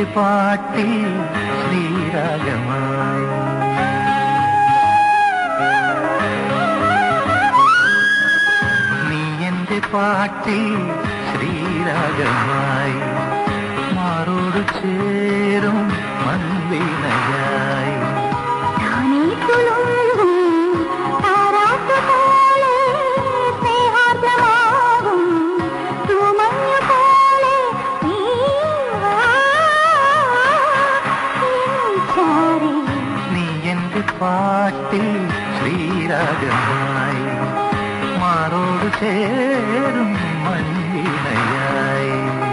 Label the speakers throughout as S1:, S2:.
S1: പാട്ടിൽ ശ്രീരാഗമായി. നീ എന്റെ പാട്ടിൽ ശ്രീരാഗമായി, മാറോട് ചേരും മൺവീണയായി. പാട്ടിൽ ശ്രീരാഗമായി, മാറോട് ചേരും മൺവീണയായി.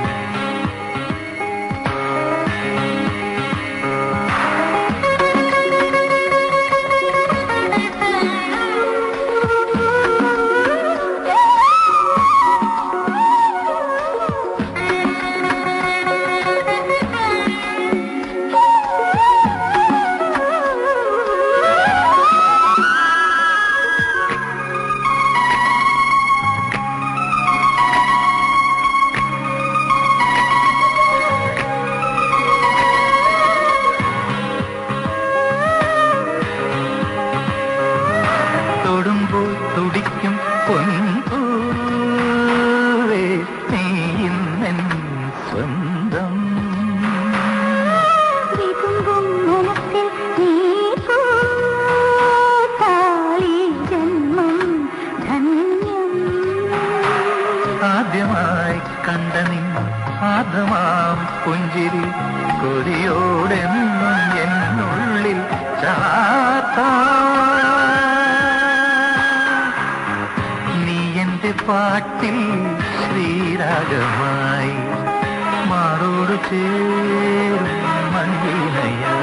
S1: തുടിക്കും പൊൻപൂവേ നീ ഇന്നെൻ സ്വന്തം. ആദ്യമായി കണ്ട നിൻ ആദ്യമാം പുഞ്ചിരി കൊതിയോടെന്നും എന്നുള്ളിൽ ചാർത്താ. പാട്ടിൽ ശ്രീരാഗമായി, മാറോട് ചേരും മൺവീണയായി.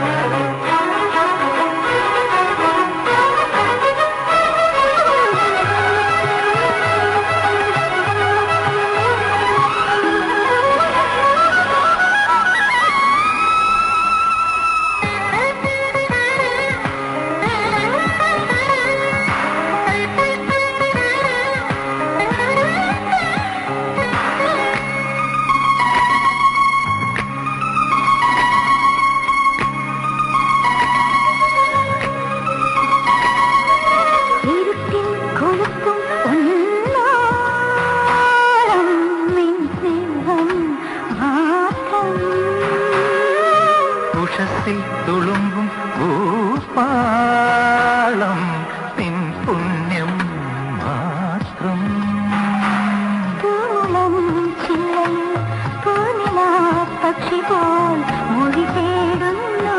S1: ഉഷസ്സിൽ തുളുമ്പും ഭൂപാളം നിൻ പുണ്യം മാത്രം.
S2: പക്ഷി പോൽ മൊഴി തേടുന്നു.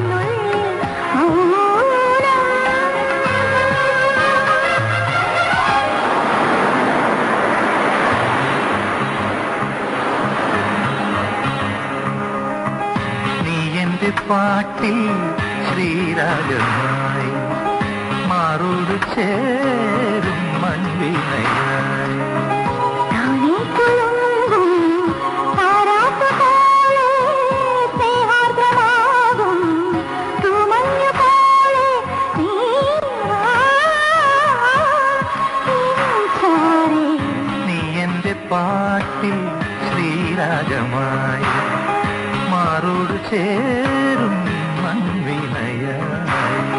S1: പാട്ടിൽ ശ്രീരാഗമായി, മാറോട് ചേരും മൺവീണയായി. നീ എന്റെ പാട്ടിൽ ശ്രീരാഗമായി, മാറോട് ചേരും മൺവീണയായി.